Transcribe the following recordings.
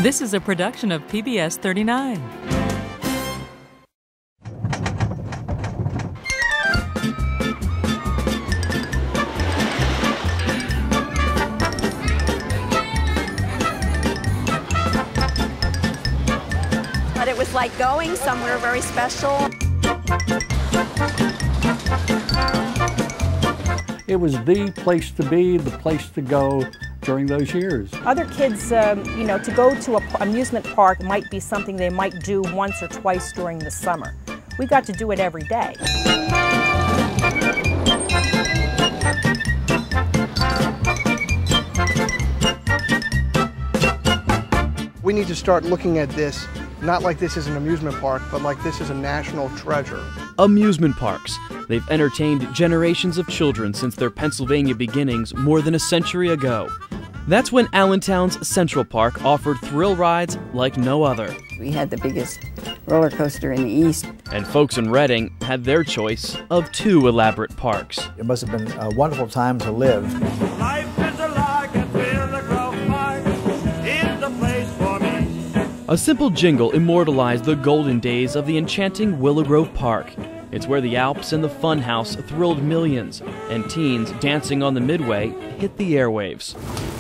This is a production of PBS 39. But it was like going somewhere very special. It was the place to be, the place to go during those years. Other kids, to go to an amusement park might be something they might do once or twice during the summer. We got to do it every day. We need to start looking at this not like this is an amusement park, but like this is a national treasure. Amusement parks. They've entertained generations of children since their Pennsylvania beginnings more than a century ago. That's when Allentown's Central Park offered thrill rides like no other. We had the biggest roller coaster in the East. And folks in Reading had their choice of 2 elaborate parks. It must have been a wonderful time to live. Life is a lark at Willowgrove Park. It's the place for me. A simple jingle immortalized the golden days of the enchanting Willowgrove Park. It's where the Alps and the Funhouse thrilled millions, and teens dancing on the Midway hit the airwaves.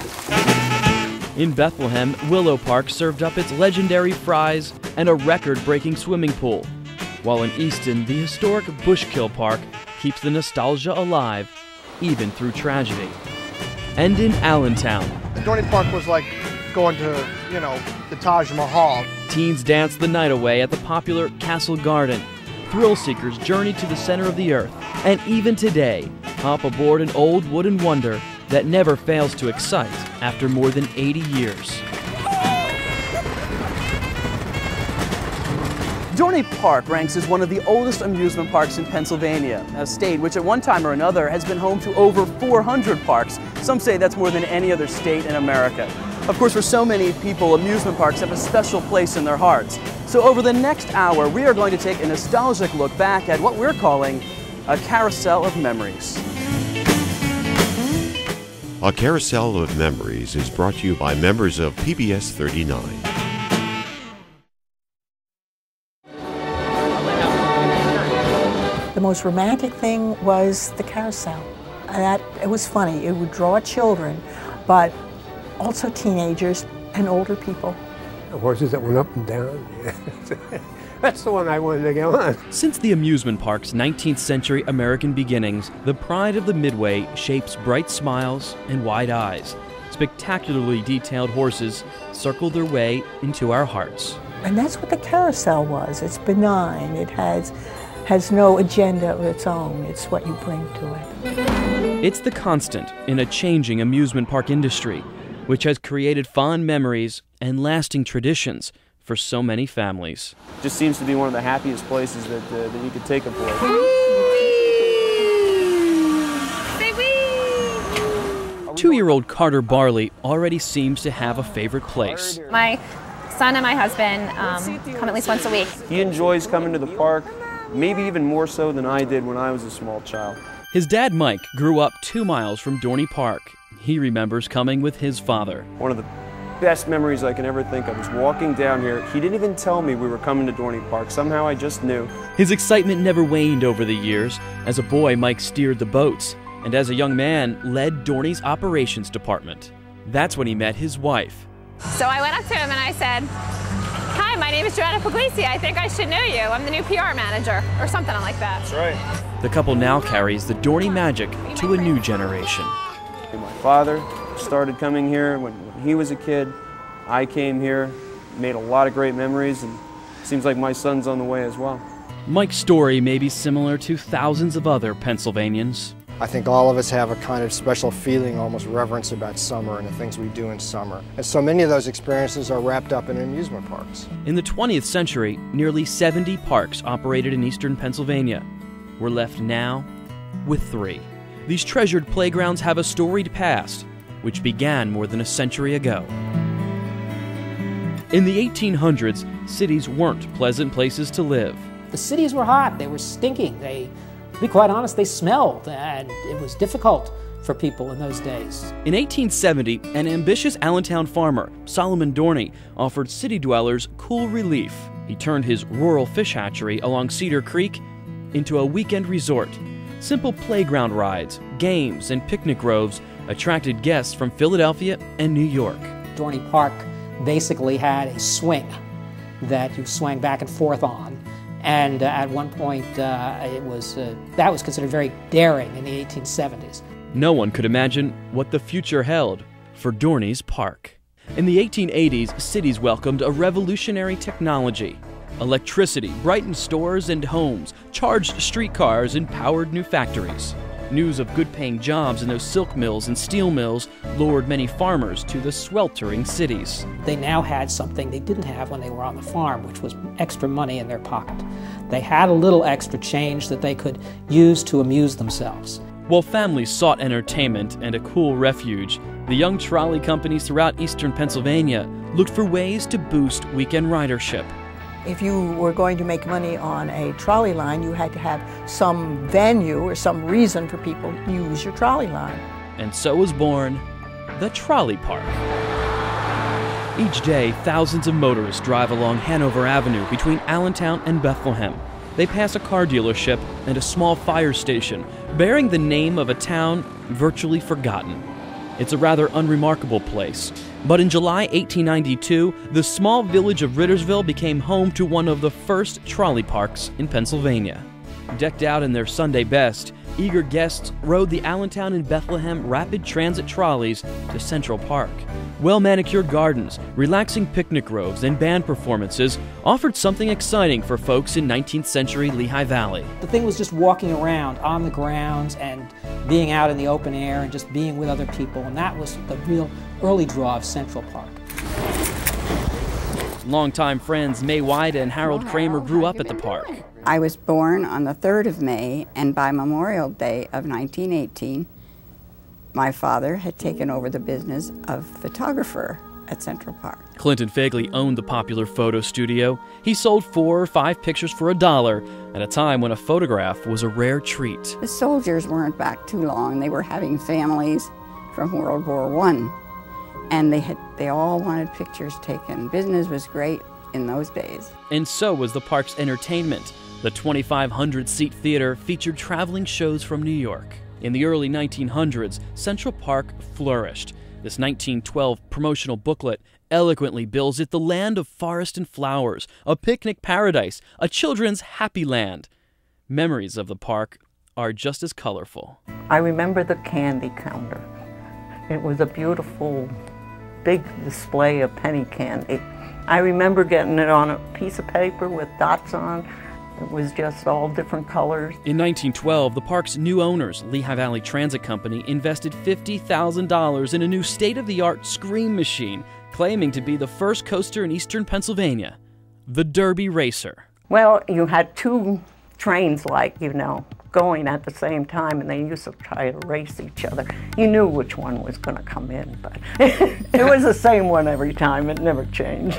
In Bethlehem, Willow Park served up its legendary fries and a record-breaking swimming pool, while in Easton, the historic Bushkill Park keeps the nostalgia alive, even through tragedy. And in Allentown, Dorney Park was like going to, the Taj Mahal. Teens danced the night away at the popular Castle Garden. Thrill seekers journeyed to the center of the earth. And even today, hop aboard an old wooden wonder that never fails to excite after more than 80 years. Dorney Park ranks as one of the oldest amusement parks in Pennsylvania, a state which at one time or another has been home to over 400 parks. Some say that's more than any other state in America. Of course, for so many people, amusement parks have a special place in their hearts. So over the next hour, we are going to take a nostalgic look back at what we're calling a Carousel of Memories. A Carousel of Memories is brought to you by members of PBS 39. The most romantic thing was the carousel. It was funny. It would draw children, but also teenagers and older people. The horses that went up and down. That's the one I wanted to go on. Since the amusement park's 19th century American beginnings, the pride of the Midway shapes bright smiles and wide eyes. Spectacularly detailed horses circle their way into our hearts. And that's what the carousel was. It's benign. It has no agenda of its own. It's what you bring to it. It's the constant in a changing amusement park industry, which has created fond memories and lasting traditions for so many families. Just seems to be one of the happiest places that you could take a boy. Say wee! 2-year-old Carter Barley already seems to have a favorite place. My son and my husband come at least once a week. He enjoys coming to the park, maybe even more so than I did when I was a small child. His dad, Mike, grew up 2 miles from Dorney Park. He remembers coming with his father. One of the best memories I can ever think of is walking down here. He didn't even tell me we were coming to Dorney Park. Somehow I just knew. His excitement never waned over the years. As a boy, Mike steered the boats, and as a young man, led Dorney's operations department. That's when he met his wife. So I went up to him and I said, "Hi, my name is Joanna Puglisi. I think I should know you. I'm the new PR manager," or something like that. That's right. The couple now carries the Dorney magic to a new generation. My father started coming here when he was a kid. I came here, made a lot of great memories, and it seems like my son's on the way as well. Mike's story may be similar to thousands of other Pennsylvanians. I think all of us have a kind of special feeling, almost reverence about summer and the things we do in summer. And so many of those experiences are wrapped up in amusement parks. In the 20th century, nearly 70 parks operated in eastern Pennsylvania. We're left now with 3. These treasured playgrounds have a storied past, which began more than a century ago. In the 1800s, cities weren't pleasant places to live. The cities were hot, they were stinking, to be quite honest, they smelled, and it was difficult for people in those days. In 1870, an ambitious Allentown farmer, Solomon Dorney, offered city dwellers cool relief. He turned his rural fish hatchery along Cedar Creek into a weekend resort. Simple playground rides, games, and picnic groves attracted guests from Philadelphia and New York. Dorney Park basically had a swing that you swang back and forth on. And at one point, that was considered very daring in the 1870s. No one could imagine what the future held for Dorney's Park. In the 1880s, cities welcomed a revolutionary technology. Electricity brightened stores and homes, charged streetcars, and powered new factories. News of good-paying jobs in those silk mills and steel mills lured many farmers to the sweltering cities. They now had something they didn't have when they were on the farm, which was extra money in their pocket. They had a little extra change that they could use to amuse themselves. While families sought entertainment and a cool refuge, the young trolley companies throughout eastern Pennsylvania looked for ways to boost weekend ridership. If you were going to make money on a trolley line, you had to have some venue or some reason for people to use your trolley line. And so was born the Trolley Park. Each day, thousands of motorists drive along Hanover Avenue between Allentown and Bethlehem. They pass a car dealership and a small fire station bearing the name of a town virtually forgotten. It's a rather unremarkable place. But in July 1892, the small village of Rittersville became home to one of the first trolley parks in Pennsylvania. Decked out in their Sunday best, eager guests rode the Allentown and Bethlehem rapid transit trolleys to Central Park. Well-manicured gardens, relaxing picnic groves, and band performances offered something exciting for folks in 19th century Lehigh Valley. The thing was just walking around on the grounds and being out in the open air and just being with other people, and that was the real early draw of Central Park. Longtime friends May Wida and Harold Kramer grew up at the park. I was born on the 3rd of May, and by Memorial Day of 1918, my father had taken over the business of photographer at Central Park. Clinton Fagley owned the popular photo studio. He sold 4 or 5 pictures for $1 at a time when a photograph was a rare treat. The soldiers weren't back too long. They were having families from World War I, and they all wanted pictures taken. Business was great in those days. And so was the park's entertainment. The 2,500-seat theater featured traveling shows from New York. In the early 1900s, Central Park flourished. This 1912 promotional booklet eloquently bills it the land of forest and flowers, a picnic paradise, a children's happy land. Memories of the park are just as colorful. I remember the candy counter. It was a beautiful, big display of penny candy. I remember getting it on a piece of paper with dots on. It was just all different colors. In 1912, the park's new owners, Lehigh Valley Transit Company, invested $50,000 in a new state-of-the-art scream machine, claiming to be the first coaster in eastern Pennsylvania, the Derby Racer. Well, you had 2 trains, going at the same time, and they used to try to race each other. You knew which one was going to come in, but it was the same one every time. It never changed.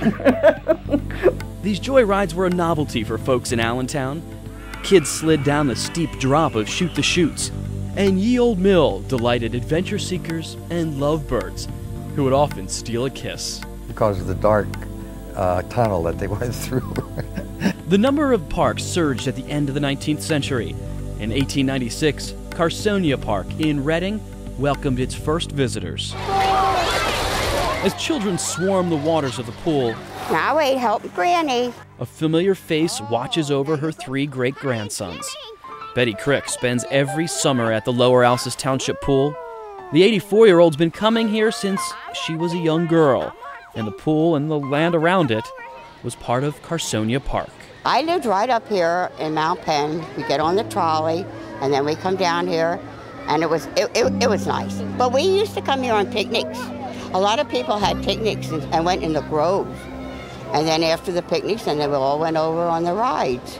These joy rides were a novelty for folks in Allentown. Kids slid down the steep drop of Shoot the Chutes, and Ye Old Mill delighted adventure seekers and lovebirds who would often steal a kiss. Because of the dark tunnel that they went through. The number of parks surged at the end of the 19th century. In 1896, Carousel Park in Reading welcomed its first visitors. As children swarmed the waters of the pool, now wait, help Granny. A familiar face watches over her 3 great-grandsons. Betty Crick spends every summer at the Lower Alsace Township pool. The 84-year-old's been coming here since she was a young girl, and the pool and the land around it was part of Carousel Park. I lived right up here in Mount Penn. We get on the trolley, and then we come down here, and it was nice. But we used to come here on picnics. A lot of people had picnics and went in the grove. And then after the picnics, and then we all went over on the rides.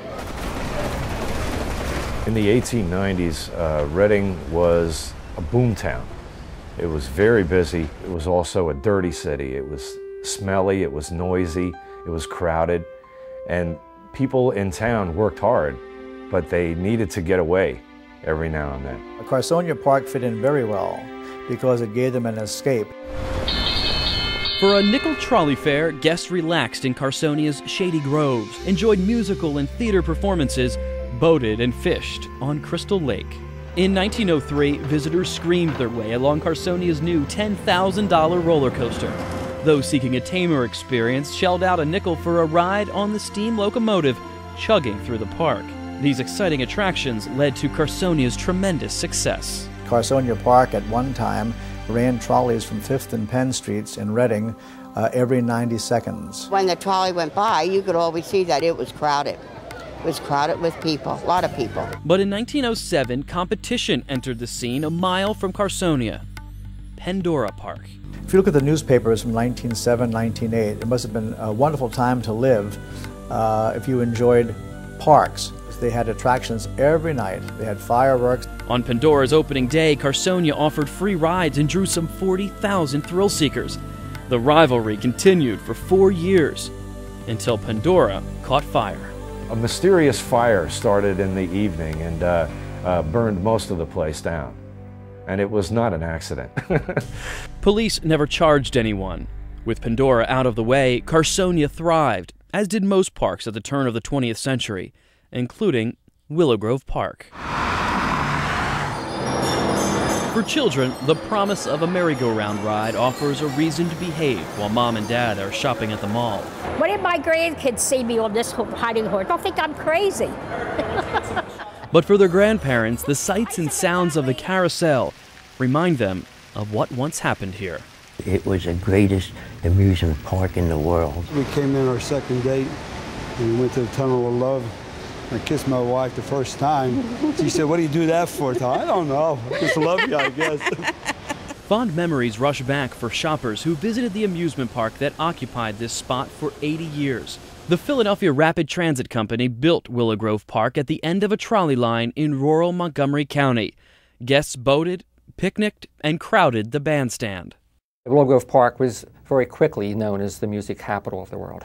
In the 1890s, Reading was a boom town. It was very busy. It was also a dirty city. It was smelly, it was noisy, it was crowded, and people in town worked hard, but they needed to get away. every now and then. Carousel Park fit in very well because it gave them an escape. For a nickel trolley fare, guests relaxed in Carsonia's shady groves, enjoyed musical and theater performances, boated and fished on Crystal Lake. In 1903, visitors screamed their way along Carsonia's new $10,000 roller coaster. Those seeking a tamer experience shelled out a nickel for a ride on the steam locomotive chugging through the park. These exciting attractions led to Carsonia's tremendous success. Carousel Park at one time ran trolleys from 5th and Penn Streets in Reading every 90 seconds. When the trolley went by, you could always see that it was crowded. It was crowded with people, a lot of people. But in 1907, competition entered the scene a mile from Carsonia, Pandora Park. If you look at the newspapers from 1907, 1908, it must have been a wonderful time to live if you enjoyed parks. They had attractions every night. They had fireworks. On Pandora's opening day, Carsonia offered free rides and drew some 40,000 thrill seekers. The rivalry continued for 4 years until Pandora caught fire. A mysterious fire started in the evening and burned most of the place down. And it was not an accident. Police never charged anyone. With Pandora out of the way, Carsonia thrived, as did most parks at the turn of the 20th century, including Willow Grove Park. For children, the promise of a merry-go-round ride offers a reason to behave while mom and dad are shopping at the mall. What if my grandkids see me on this hiding horse? They'll think I'm crazy. But for their grandparents, the sights and sounds of the carousel remind them of what once happened here. It was the greatest amusement park in the world. We came in our second date and we went to the Tunnel of Love. I kissed my wife the first time. She said, "What do you do that for?" I don't know. I just love you, I guess. Fond memories rush back for shoppers who visited the amusement park that occupied this spot for 80 years. The Philadelphia Rapid Transit Company built Willow Grove Park at the end of a trolley line in rural Montgomery County. Guests boated, picnicked, and crowded the bandstand. Willow Grove Park was very quickly known as the music capital of the world.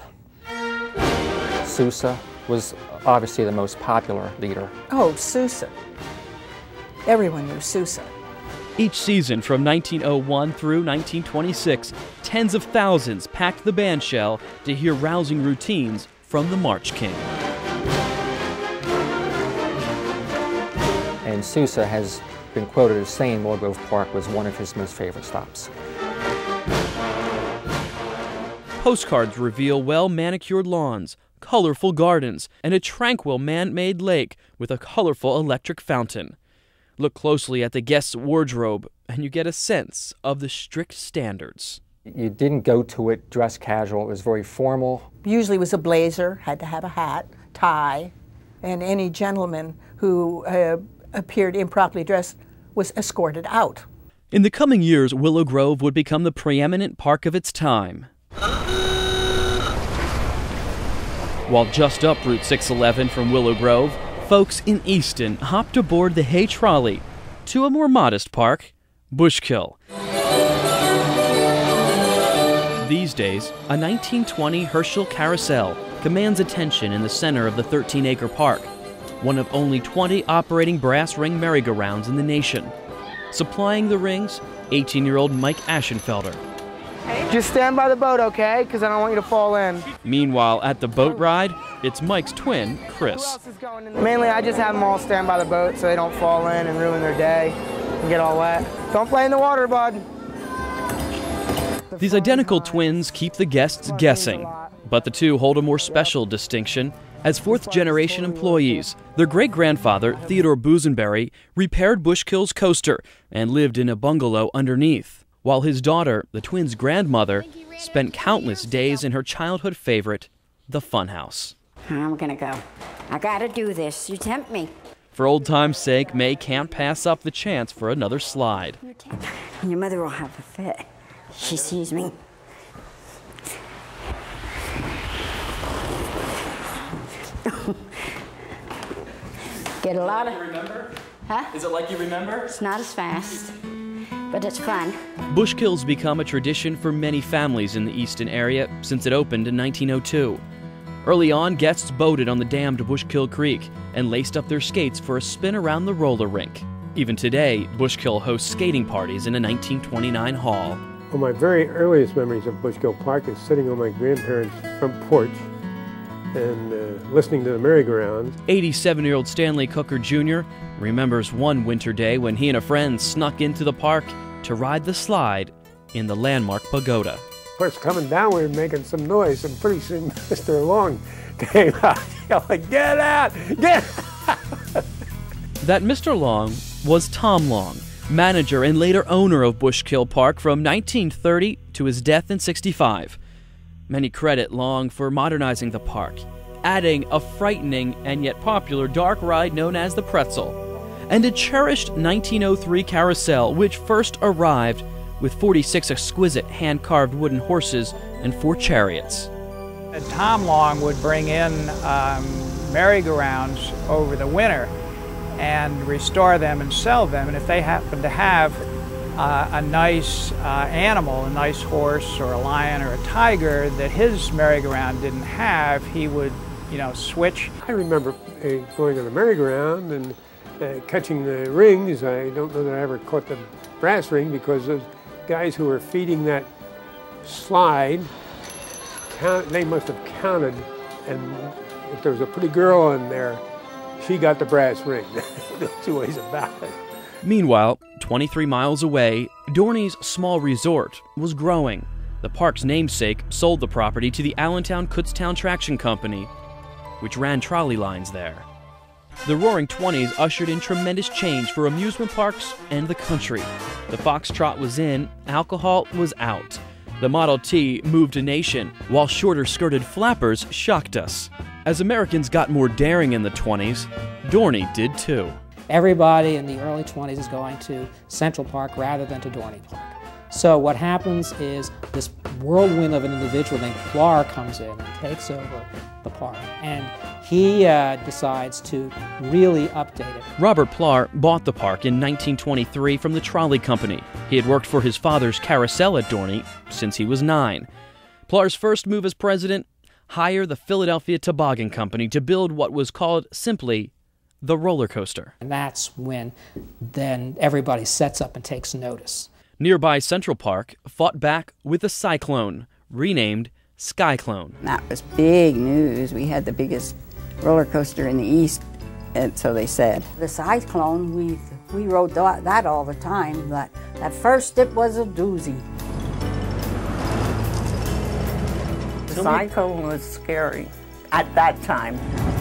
Sousa was obviously the most popular leader. Oh, Sousa. Everyone knew Sousa. Each season from 1901 through 1926, tens of thousands packed the bandshell to hear rousing routines from the March King. And Sousa has been quoted as saying Willow Grove Park was one of his most favorite stops. Postcards reveal well-manicured lawns, colorful gardens, and a tranquil man-made lake with a colorful electric fountain. Look closely at the guest's wardrobe, and you get a sense of the strict standards. You didn't go to it dressed casual. It was very formal. Usually it was a blazer, had to have a hat, tie, and any gentleman who appeared improperly dressed was escorted out. In the coming years, Willow Grove would become the preeminent park of its time. While just up Route 611 from Willow Grove, folks in Easton hopped aboard the hay trolley to a more modest park, Bushkill. These days, a 1920 Herschel carousel commands attention in the center of the 13-acre park, one of only 20 operating brass ring merry-go-rounds in the nation. Supplying the rings, 18-year-old Mike Aschenfelder. Just stand by the boat, okay? Because I don't want you to fall in. Meanwhile, at the boat ride, it's Mike's twin, Chris. Mainly, I just have them all stand by the boat so they don't fall in and ruin their day and get all wet. Don't play in the water, bud. These identical twins keep the guests guessing, but the two hold a more special distinction. As fourth-generation employees, their great-grandfather, Theodore Busenberry, repaired Bushkill's coaster and lived in a bungalow underneath, while his daughter, the twins' grandmother, spent countless days in her childhood favorite, the funhouse. I'm gonna go. I gotta do this. You tempt me. For old time's sake, May can't pass up the chance for another slide. Your mother will have a fit. She sees me. Get a lot of... Remember? Huh? Is it like you remember? It's not as fast, but it's fun. Bushkill's become a tradition for many families in the Easton area since it opened in 1902. Early on, guests boated on the dam to Bushkill Creek and laced up their skates for a spin around the roller rink. Even today, Bushkill hosts skating parties in a 1929 hall. One of my very earliest memories of Bushkill Park is sitting on my grandparents' front porch and listening to the merry-go-round. 87-year-old Stanley Cooker Jr. remembers one winter day when he and a friend snuck into the park to ride the slide in the landmark pagoda. Of course, coming down, we were making some noise, and pretty soon Mr. Long came out, yelling, "Get out! Get out!" That Mr. Long was Tom Long, manager and later owner of Bushkill Park from 1930 to his death in '65. Many credit Long for modernizing the park, adding a frightening and yet popular dark ride known as the Pretzel, and a cherished 1903 carousel which first arrived with 46 exquisite hand-carved wooden horses and 4 chariots. Tom Long would bring in merry-go-rounds over the winter and restore them and sell them, and if they happened to have a nice animal, a nice horse or a lion or a tiger that his merry-go-round didn't have, he would, switch. I remember going on the merry-go-round and catching the rings. I don't know that I ever caught the brass ring because those guys who were feeding that slide, they must have counted, and if there was a pretty girl in there, she got the brass ring. There's 2 ways about it. Meanwhile, 23 miles away, Dorney's small resort was growing. The park's namesake sold the property to the Allentown-Kutztown Traction Company, which ran trolley lines there. The Roaring '20s ushered in tremendous change for amusement parks and the country. The Foxtrot was in, alcohol was out. The Model T moved a nation, while shorter-skirted flappers shocked us. As Americans got more daring in the '20s, Dorney did too. Everybody in the early 20s is going to Central Park rather than to Dorney Park. So what happens is this whirlwind of an individual named Plar comes in and takes over the park, and he decides to really update it. Robert Plar bought the park in 1923 from the trolley company. He had worked for his father's carousel at Dorney since he was 9. Plar's first move as president, hire the Philadelphia Toboggan Company to build what was called simply the roller coaster. And that's when then everybody sets up and takes notice. Nearby Central Park fought back with a cyclone, renamed Skyclone. That was big news. We had the biggest roller coaster in the East, and so they said. The Cyclone, we rode that all the time. At first it was a doozy. The Cyclone was scary at that time.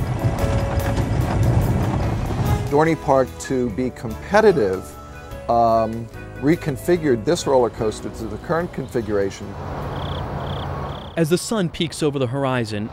Dorney Park, to be competitive, reconfigured this roller coaster to the current configuration. As the sun peaks over the horizon,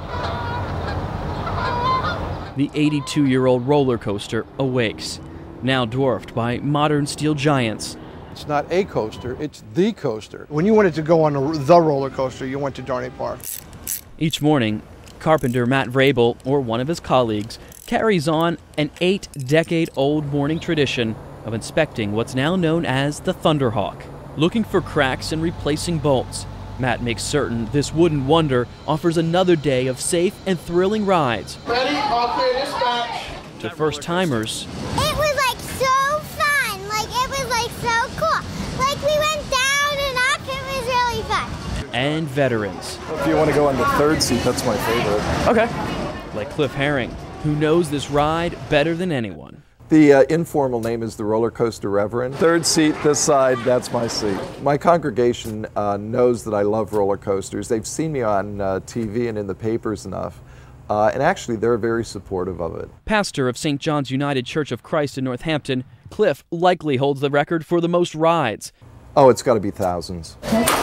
the 82-year-old roller coaster awakes, now dwarfed by modern steel giants. It's not a coaster, it's the coaster. When you wanted to go on the roller coaster, you went to Dorney Park. Each morning, carpenter Matt Vrabel, or one of his colleagues, carries on an 8-decade-old morning tradition of inspecting what's now known as the Thunderhawk. Looking for cracks and replacing bolts, Matt makes certain this wooden wonder offers another day of safe and thrilling rides. Ready? All clear, dispatch. To first-timers. It was like so fun. It was like so cool. We went down and up. It was really fun. And veterans. If you want to go on the third seat, that's my favorite. Okay. Like Cliff Herring, who knows this ride better than anyone. The informal name is the Roller Coaster Reverend. Third seat, this side, that's my seat. My congregation knows that I love roller coasters. They've seen me on TV and in the papers enough, and actually they're very supportive of it. Pastor of St. John's United Church of Christ in Northampton, Cliff likely holds the record for the most rides. Oh, it's got to be thousands.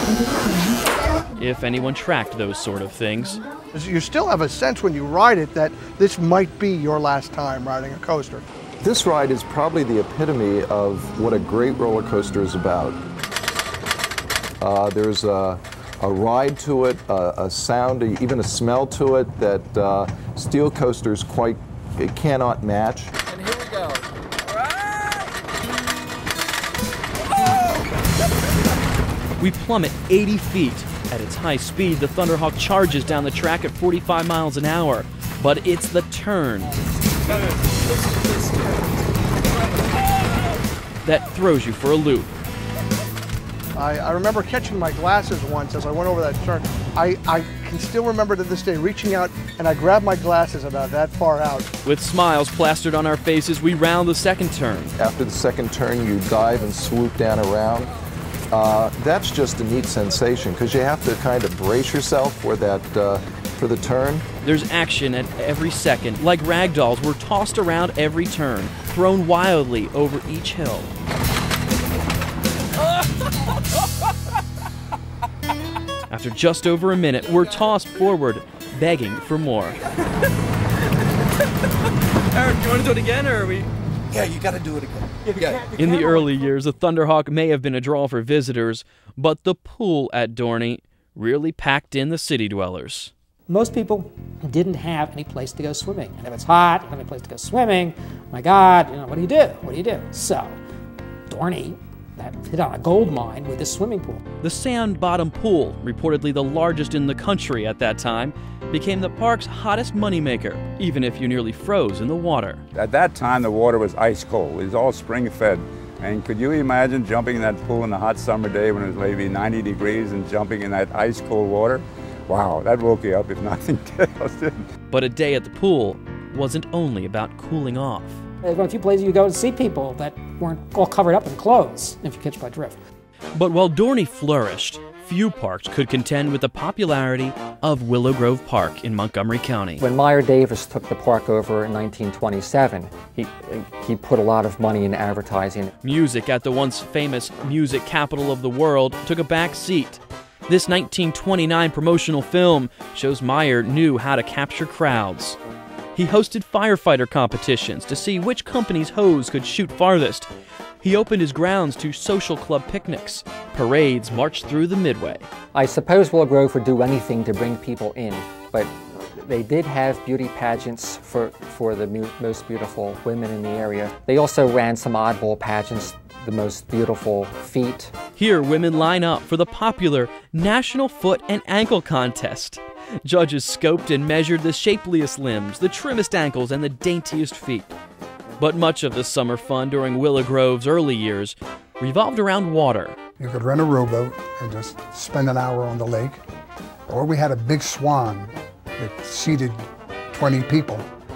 If anyone tracked those sort of things. You still have a sense when you ride it that this might be your last time riding a coaster. This ride is probably the epitome of what a great roller coaster is about. There's a ride to it, a sound, even a smell to it that steel coasters cannot match. And here we go. We plummet 80 feet At its high speed, the Thunderhawk charges down the track at 45 miles an hour. But it's the turn that throws you for a loop. I remember catching my glasses once as I went over that turn. I can still remember to this day reaching out, and I grabbed my glasses about that far out. With smiles plastered on our faces, we round the second turn. After the second turn, you dive and swoop down around. That's just a neat sensation because you have to kind of brace yourself for that for the turn. There's action at every second. Like rag dolls, we're tossed around every turn, thrown wildly over each hill. After just over a minute, we're tossed forward, begging for more. Aaron, do you want to do it again, or are we? Yeah, you got to do it again. In the early years, the Thunderhawk may have been a draw for visitors, but the pool at Dorney really packed in the city dwellers. Most people didn't have any place to go swimming. And if it's hot, you don't have any place to go swimming. My God, what do you do? What do you do? So, Dorney hit on a gold mine with this swimming pool. The sand bottom pool, reportedly the largest in the country at that time, became the park's hottest moneymaker, even if you nearly froze in the water. At that time, the water was ice cold. It was all spring-fed. And could you imagine jumping in that pool on a hot summer day when it was maybe 90 degrees and jumping in that ice-cold water? Wow, that woke you up if nothing else did. But a day at the pool wasn't only about cooling off. There were a few places you go to see people that weren't all covered up in clothes, if you catch my drift. But while Dorney flourished, few parks could contend with the popularity of Willow Grove Park in Montgomery County. When Meyer Davis took the park over in 1927, he put a lot of money in advertising. Music at the once famous music capital of the world took a back seat. This 1929 promotional film shows Meyer knew how to capture crowds. He hosted firefighter competitions to see which company's hose could shoot farthest. He opened his grounds to social club picnics. Parades marched through the Midway. I suppose Willow Grove would do anything to bring people in, but they did have beauty pageants for the most beautiful women in the area. They also ran some oddball pageants, the most beautiful feet. Here, women line up for the popular National Foot and Ankle Contest. Judges scoped and measured the shapeliest limbs, the trimmest ankles, and the daintiest feet. But much of the summer fun during Willow Grove's early years revolved around water. You could rent a rowboat and just spend an hour on the lake. Or we had a big swan that seated 20 people.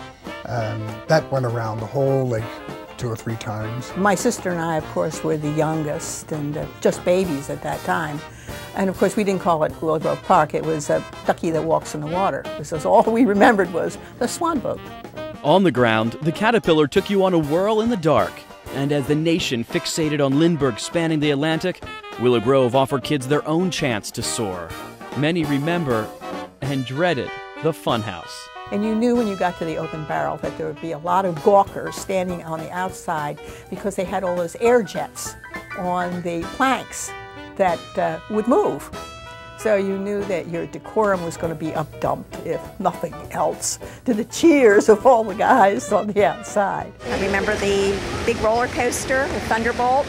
And that went around the whole lake 2 or 3 times. My sister and I, of course, were the youngest and just babies at that time. And of course, we didn't call it Willow Grove Park. It was a ducky that walks in the water. Because all we remembered was the swan boat. On the ground, the Caterpillar took you on a whirl in the dark. And as the nation fixated on Lindbergh spanning the Atlantic, Willow Grove offered kids their own chance to soar. Many remember and dreaded the funhouse. And you knew when you got to the open barrel that there would be a lot of gawkers standing on the outside because they had all those air jets on the planks that would move. So you knew that your decorum was going to be up-dumped, if nothing else, to the cheers of all the guys on the outside. I remember the big roller coaster, the Thunderbolt,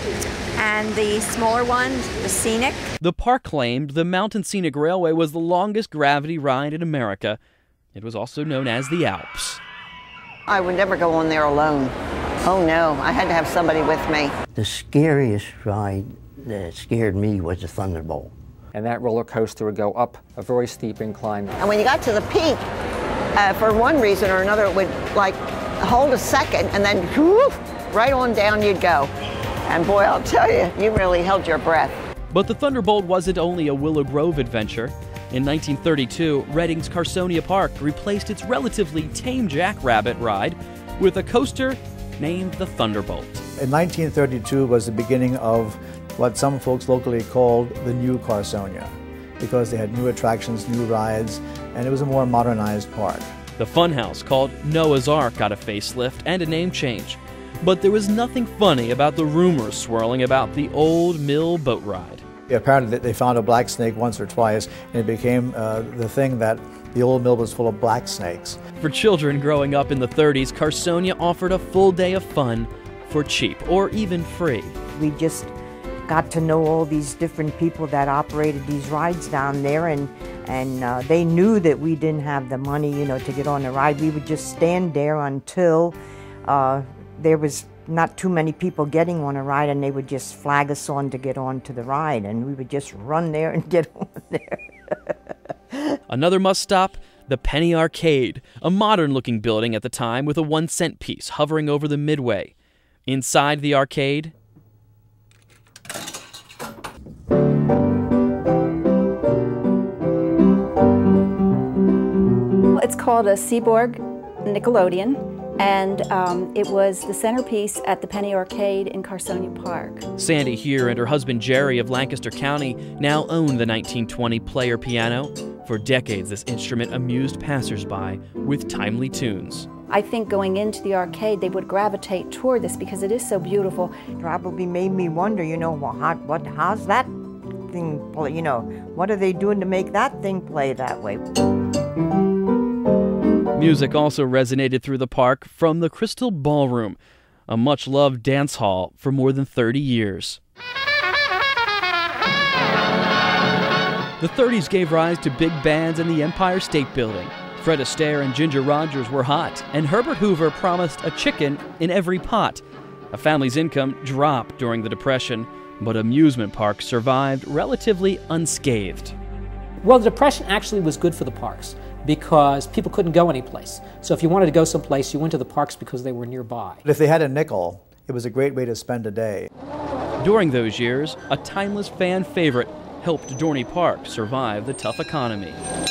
and the smaller one, the Scenic. The park claimed the Mountain Scenic Railway was the longest gravity ride in America. It was also known as the Alps. I would never go on there alone. Oh no, I had to have somebody with me. The scariest ride that scared me was the Thunderbolt. And that roller coaster would go up a very steep incline. And when you got to the peak, for one reason or another, it would like hold a second and then whoop, right on down you'd go. And boy, I'll tell you, you really held your breath. But the Thunderbolt wasn't only a Willow Grove adventure. In 1932, Reading's Carousel Park replaced its relatively tame jackrabbit ride with a coaster named the Thunderbolt. In 1932 was the beginning of what some folks locally called the new Carousel, because they had new attractions, new rides, and it was a more modernized park. The funhouse, called Noah's Ark, got a facelift and a name change. But there was nothing funny about the rumors swirling about the old mill boat ride. Apparently they found a black snake once or twice, and it became the thing that the old mill was full of black snakes. For children growing up in the 30s, Carousel offered a full day of fun for cheap or even free. We just got to know all these different people that operated these rides down there, and they knew that we didn't have the money, you know, to get on the ride. We would just stand there until there was not too many people getting on a ride, and they would just flag us on to get on to the ride, and we would just run there and get on there. Another must-stop, the Penny Arcade, a modern-looking building at the time with a 1-cent piece hovering over the midway. Inside the arcade, it's called a Seaborg Nickelodeon, and it was the centerpiece at the Penny Arcade in Carsonia Park. Sandy here and her husband Jerry of Lancaster County now own the 1920 player piano. For decades, this instrument amused passersby with timely tunes. I think going into the arcade, they would gravitate toward this because it is so beautiful. Probably made me wonder, you know, well, how's that thing play? You know, what are they doing to make that thing play that way? Music also resonated through the park from the Crystal Ballroom, a much-loved dance hall for more than 30 years. The 30s gave rise to big bands in the Empire State Building. Fred Astaire and Ginger Rogers were hot, and Herbert Hoover promised a chicken in every pot. A family's income dropped during the Depression, but amusement parks survived relatively unscathed. Well, the Depression actually was good for the parks because people couldn't go anyplace. So if you wanted to go someplace, you went to the parks because they were nearby. If they had a nickel, it was a great way to spend a day. During those years, a timeless fan favorite helped Dorney Park survive the tough economy.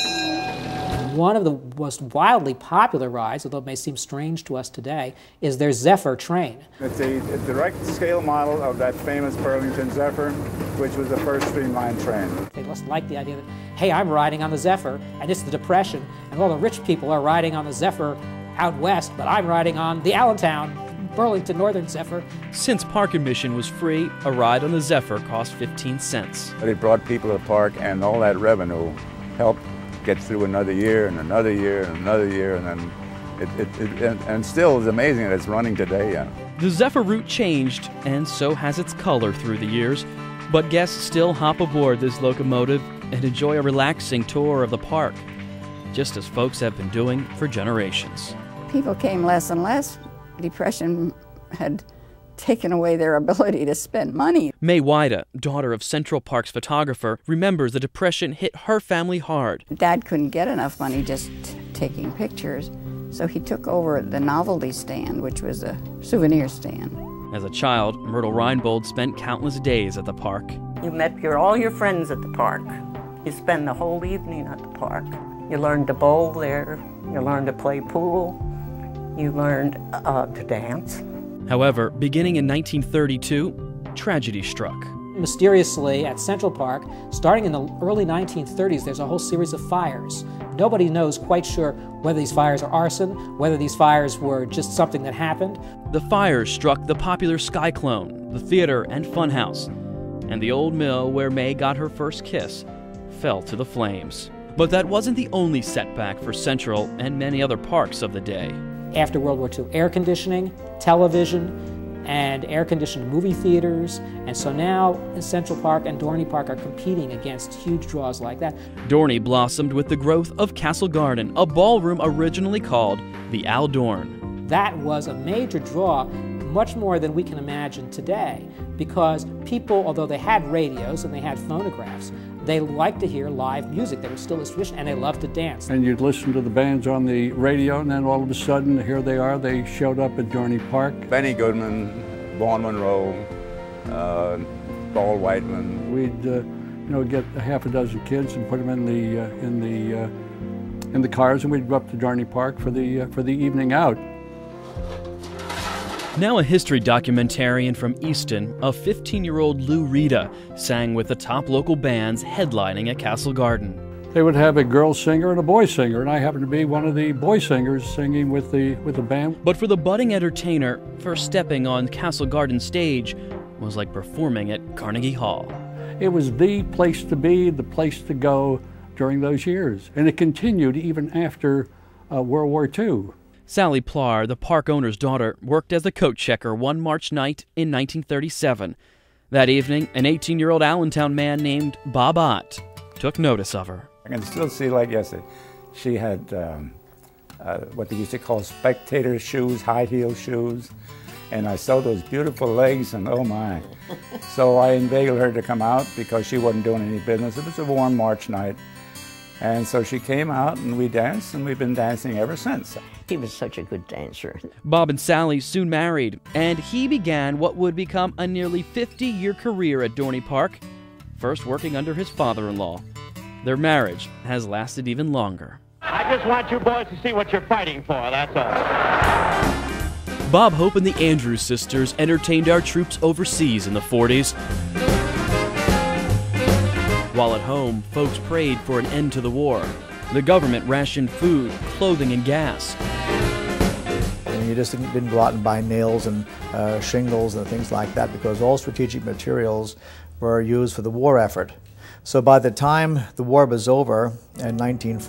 One of the most wildly popular rides, although it may seem strange to us today, is their Zephyr train. It's a direct scale model of that famous Burlington Zephyr, which was the first streamlined train. They just like the idea that, hey, I'm riding on the Zephyr, and it's the Depression, and all the rich people are riding on the Zephyr out west, but I'm riding on the Allentown, Burlington Northern Zephyr. Since park admission was free, a ride on the Zephyr cost 15 cents. But it brought people to the park, and all that revenue helped get through another year and another year and another year, and then and still is amazing that it's running today. Yeah. The Zephyr route changed, and so has its color through the years, but guests still hop aboard this locomotive and enjoy a relaxing tour of the park, just as folks have been doing for generations. People came less and less. Depression had taken away their ability to spend money. May Wida, daughter of Central Park's photographer, remembers the Depression hit her family hard. Dad couldn't get enough money just taking pictures, so he took over the novelty stand, which was a souvenir stand. As a child, Myrtle Reinbold spent countless days at the park. You met all your friends at the park. You spend the whole evening at the park. You learned to bowl there. You learned to play pool. You learned to dance. However, beginning in 1932, tragedy struck. Mysteriously, at Central Park, starting in the early 1930s, there's a whole series of fires. Nobody knows quite sure whether these fires are arson, whether these fires were just something that happened. The fires struck the popular Skyclone, the theater and funhouse, and the old mill where May got her first kiss fell to the flames. But that wasn't the only setback for Central and many other parks of the day. After World War II, air conditioning, television, and air-conditioned movie theaters, and so now Central Park and Dorney Park are competing against huge draws like that. Dorney blossomed with the growth of Castle Garden, a ballroom originally called the Al Dorn. That was a major draw, much more than we can imagine today, because people, although they had radios and they had phonographs, they liked to hear live music. There was still this tradition, and they loved to dance. And you'd listen to the bands on the radio, and then all of a sudden, here they are. They showed up at Dorney Park. Benny Goodman, Vaughn Monroe, Paul Whiteman. We'd get a half a dozen kids and put them in the cars, and we'd go up to Dorney Park for the evening out. Now a history documentarian from Easton, a 15-year-old Lou Rita sang with the top local bands headlining at Castle Garden. They would have a girl singer and a boy singer, and I happened to be one of the boy singers singing with the band. But for the budding entertainer, first stepping on Castle Garden stage was like performing at Carnegie Hall. It was the place to be, the place to go during those years, and it continued even after World War II. Sally Plar, the park owner's daughter, worked as a coat checker one March night in 1937. That evening, an 18-year-old Allentown man named Bob Ott took notice of her. I can still see like yesterday. She had what they used to call spectator shoes, high-heel shoes, and I saw those beautiful legs, and oh my. So I inveigled her to come out because she wasn't doing any business. It was a warm March night. And so she came out and we danced, and we've been dancing ever since. He was such a good dancer. Bob and Sally soon married, and he began what would become a nearly 50-year career at Dorney Park, first working under his father-in-law. Their marriage has lasted even longer. I just want you boys to see what you're fighting for, that's all. Bob Hope and the Andrews sisters entertained our troops overseas in the 40s. While at home, folks prayed for an end to the war. The government rationed food, clothing, and gas. And you just didn't go out and buy nails and shingles and things like that, because all strategic materials were used for the war effort. So by the time the war was over in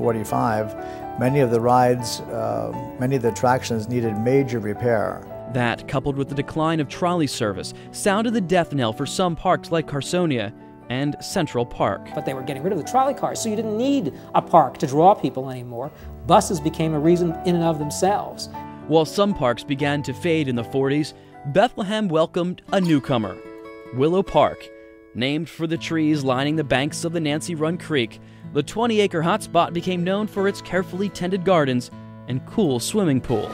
1945, many of the rides, many of the attractions needed major repair. That, coupled with the decline of trolley service, sounded the death knell for some parks like Carsonia and Central Park. But they were getting rid of the trolley cars, so you didn't need a park to draw people anymore. Buses became a reason in and of themselves. While some parks began to fade in the 40s, Bethlehem welcomed a newcomer, Willow Park. Named for the trees lining the banks of the Nancy Run Creek, the 20-acre hotspot became known for its carefully tended gardens and cool swimming pool.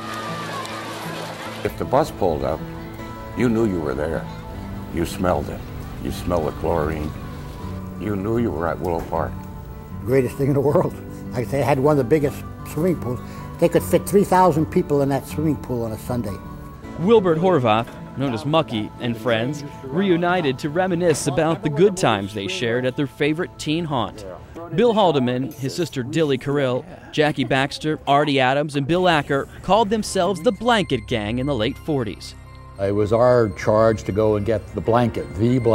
If the bus pulled up, you knew you were there. You smelled it. You smelled the chlorine. You knew you were at Willow Park. Greatest thing in the world. Like I say, it had one of the biggest swimming pools. They could fit 3,000 people in that swimming pool on a Sunday. Wilbert Horvath, known as Mucky, and friends reunited to reminisce about the good times they shared at their favorite teen haunt. Bill Haldeman, his sister Dilly Carrill, Jackie Baxter, Artie Adams, and Bill Acker called themselves the Blanket Gang in the late 40s. It was our charge to go and get the blanket,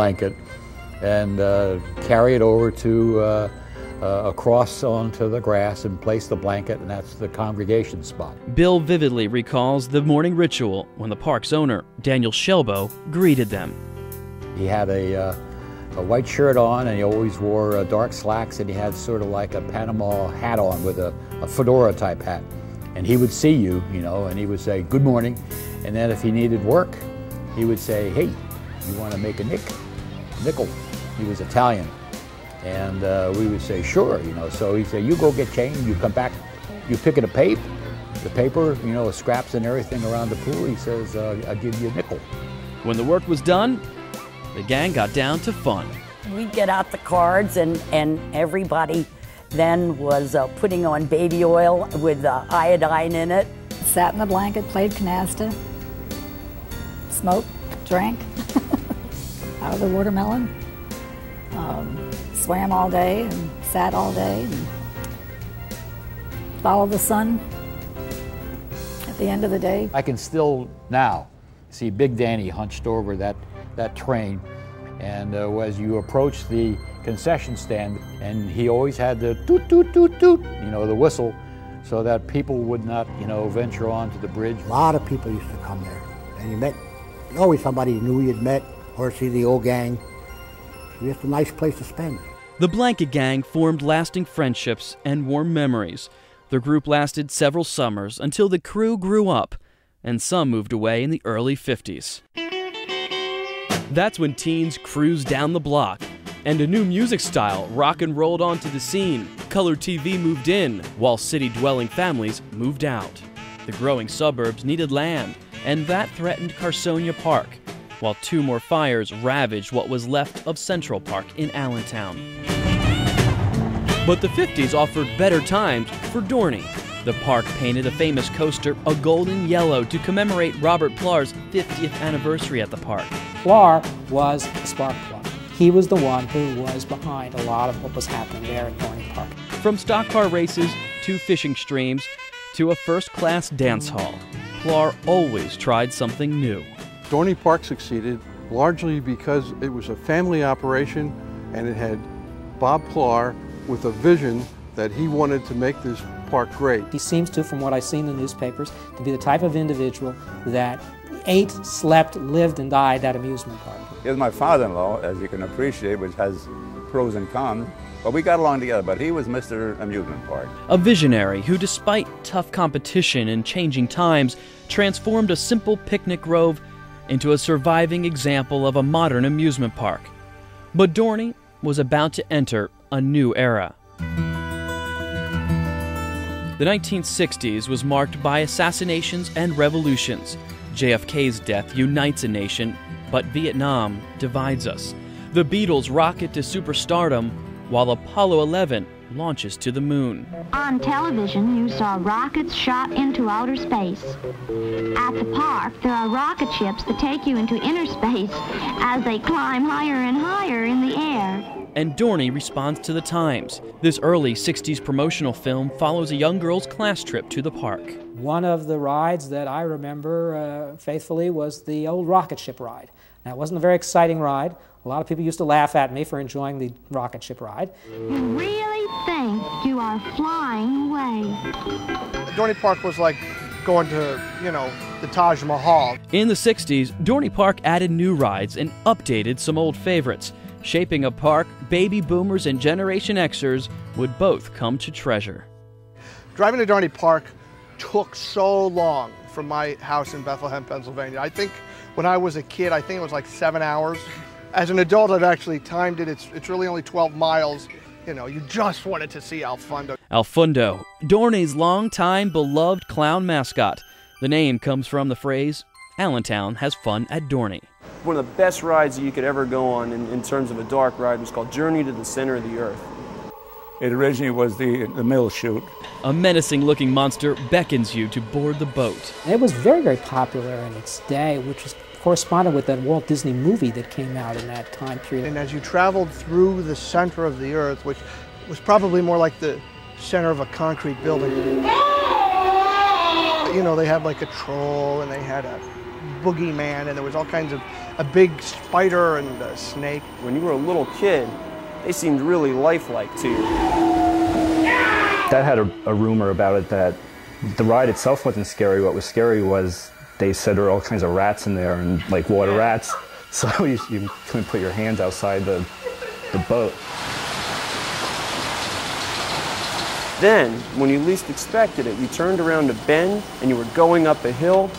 and carry it over to across onto the grass and place the blanket, and that's the congregation spot. Bill vividly recalls the morning ritual when the park's owner, Daniel Shelbo, greeted them. He had a white shirt on, and he always wore dark slacks, and he had sort of like a Panama hat on with a fedora type hat. And he would see you, and he would say, "Good morning." And then if he needed work, he would say, "Hey, you want to make a nickel?" He was Italian. And we would say, "Sure," So he'd say, "You go get changed, you come back, you pick it a the paper, scraps and everything around the pool." He says, "I'll give you a nickel." When the work was done, the gang got down to fun. We'd get out the cards, and everybody then was putting on baby oil with iodine in it. Sat in the blanket, played canasta, smoked, drank out of the watermelon, swam all day and sat all day and followed the sun at the end of the day. I can still now see Big Danny hunched over that train, and as you approach the concession stand, and he always had the toot toot toot toot, the whistle, so that people would not, venture onto the bridge. A lot of people used to come there, and you met always somebody you knew you'd met, or see the old gang. It was just a nice place to spend. The Blanket Gang formed lasting friendships and warm memories. The group lasted several summers until the crew grew up, and some moved away in the early 50s. That's when teens cruised down the block, and a new music style rock and rolled onto the scene. Color TV moved in, while city-dwelling families moved out. The growing suburbs needed land, and that threatened Carsonia Park, while two more fires ravaged what was left of Central Park in Allentown. But the 50s offered better times for Dorney. The park painted a famous coaster a golden yellow to commemorate Robert Plar's 50th anniversary at the park. Plar was the spark plug. He was the one who was behind a lot of what was happening there at Dorney Park. From stock car races to fishing streams to a first-class dance hall, Plar always tried something new. Dorney Park succeeded largely because it was a family operation, and it had Bob Plar with a vision that he wanted to make this park great. He seems to, from what I see in the newspapers, to be the type of individual that ate, slept, lived, and died that amusement park. He was my father-in-law, as you can appreciate, which has pros and cons. But we got along together, but he was Mr. Amusement Park. A visionary who, despite tough competition and changing times, transformed a simple picnic grove into a surviving example of a modern amusement park. But Dorney was about to enter a new era. The 1960s was marked by assassinations and revolutions. JFK's death unites a nation, but Vietnam divides us. The Beatles rocket to superstardom, while Apollo 11 launches to the moon. On television, you saw rockets shot into outer space. At the park, there are rocket ships that take you into inner space as they climb higher and higher in the air. And Dorney responds to the times. This early 60s promotional film follows a young girl's class trip to the park. One of the rides that I remember faithfully was the old rocket ship ride. Now, it wasn't a very exciting ride. A lot of people used to laugh at me for enjoying the rocket ship ride. You really think you are flying away. Dorney Park was like going to, you know, the Taj Mahal. In the 60s, Dorney Park added new rides and updated some old favorites, shaping a park baby boomers and Generation Xers would both come to treasure. Driving to Dorney Park took so long from my house in Bethlehem, Pennsylvania. I think when I was a kid, I think it was like 7 hours. As an adult, I've actually timed it. It's really only 12 miles. You know, you just wanted to see Al Fundo. Al Fundo, Dorney's longtime beloved clown mascot. The name comes from the phrase, Allentown has fun at Dorney. One of the best rides that you could ever go on in terms of a dark ride was called Journey to the Center of the Earth. It originally was the mill chute. A menacing-looking monster beckons you to board the boat. It was very, very popular in its day, which was corresponded with that Walt Disney movie that came out in that time period. And as you traveled through the center of the Earth, which was probably more like the center of a concrete building, you know, they had like a troll and they had a boogeyman and there was all kinds of a big spider and a snake. When you were a little kid, they seemed really lifelike to you. Dad had a rumor about it that the ride itself wasn't scary. What was scary was they said there were all kinds of rats in there and like water rats. So you couldn't put your hands outside the boat. Then, when you least expected it, you turned around a bend and you were going up a hill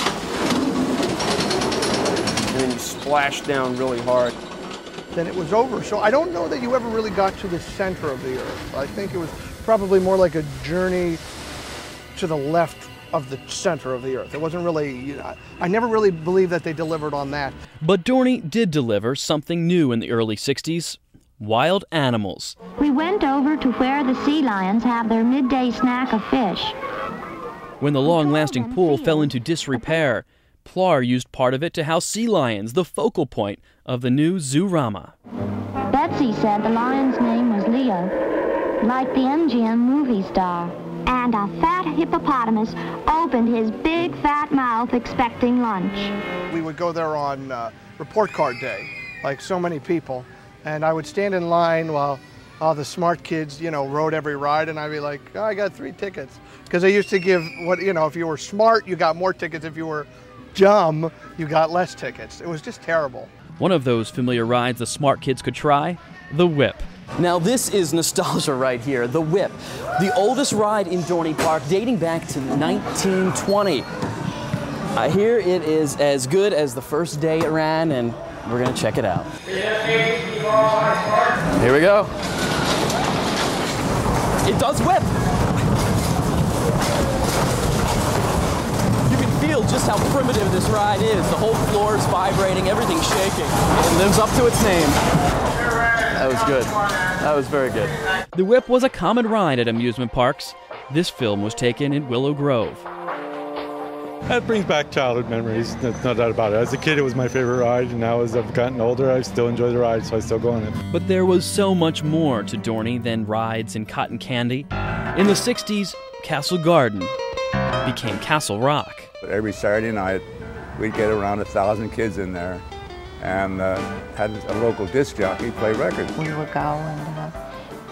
and then you splashed down really hard. Then it was over. So I don't know that you ever really got to the center of the Earth. I think it was probably more like a journey to the left of the center of the Earth. It wasn't really, you know, I never really believed that they delivered on that. But Dorney did deliver something new in the early 60s, wild animals. We went over to where the sea lions have their midday snack of fish. When the long-lasting pool fell into disrepair, Plar used part of it to house sea lions, the focal point of the new Zoo-rama. Betsy said the lion's name was Leo, like the MGM movie star. And a fat hippopotamus opened his big fat mouth expecting lunch. We would go there on report card day, like so many people, and I would stand in line while all the smart kids, you know, rode every ride, and I'd be like, oh, I got 3 tickets. Because they used to give, what, you know, if you were smart, you got more tickets. If you were dumb, you got less tickets. It was just terrible. One of those familiar rides the smart kids could try, the whip. Now this is nostalgia right here, the whip. The oldest ride in Dorney Park dating back to 1920. Here it is as good as the first day it ran, and we're gonna check it out. Here we go. It does whip. You can feel just how primitive this ride is. The whole floor is vibrating, everything's shaking. It lives up to its name. That was good. That was very good. The whip was a common ride at amusement parks. This film was taken in Willow Grove. That brings back childhood memories, no doubt about it. As a kid, it was my favorite ride, and now as I've gotten older, I still enjoy the ride, so I still go on it. But there was so much more to Dorney than rides and cotton candy. In the 60s, Castle Garden became Castle Rock. Every Saturday night, we'd get around 1,000 kids in there and had a local disc jockey play records. We would go and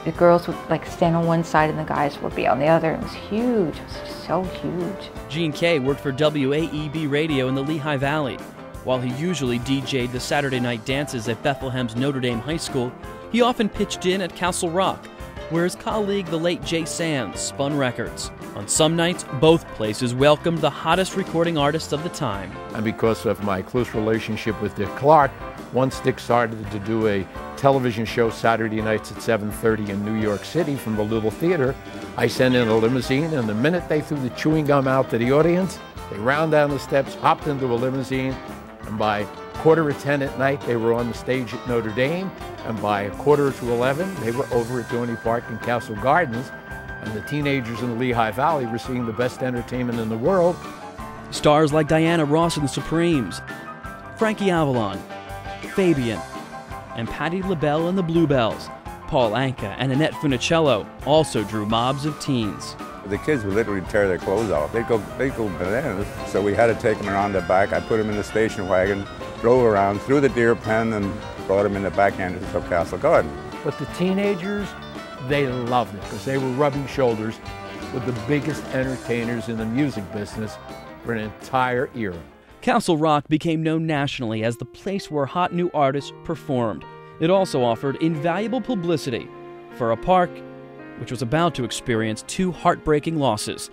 the girls would like stand on one side and the guys would be on the other. It was huge. It was just so huge. Gene Kay worked for WAEB Radio in the Lehigh Valley. While he usually DJ'd the Saturday night dances at Bethlehem's Notre Dame High School, he often pitched in at Castle Rock, where his colleague, the late Jay Sands, spun records. On some nights, both places welcomed the hottest recording artists of the time. And because of my close relationship with Dick Clark, once Dick started to do a television show Saturday nights at 7:30 in New York City from the Little Theater, I sent in a limousine, and the minute they threw the chewing gum out to the audience, they ran down the steps, hopped into a limousine, and by 10:15 at night, they were on the stage at Notre Dame, and by 11:45, they were over at Dorney Park and Castle Gardens, and the teenagers in the Lehigh Valley were seeing the best entertainment in the world. Stars like Diana Ross and the Supremes, Frankie Avalon, Fabian, and Patti LaBelle and the Bluebells, Paul Anka and Annette Funicello also drew mobs of teens. The kids would literally tear their clothes off. They'd go bananas. So we had to take them around the back. I put them in the station wagon, drove around, through the deer pen, and brought them in the back entrance of Castle Garden. But the teenagers, they loved it because they were rubbing shoulders with the biggest entertainers in the music business for an entire era. Castle Rock became known nationally as the place where hot new artists performed. It also offered invaluable publicity for a park which was about to experience two heartbreaking losses.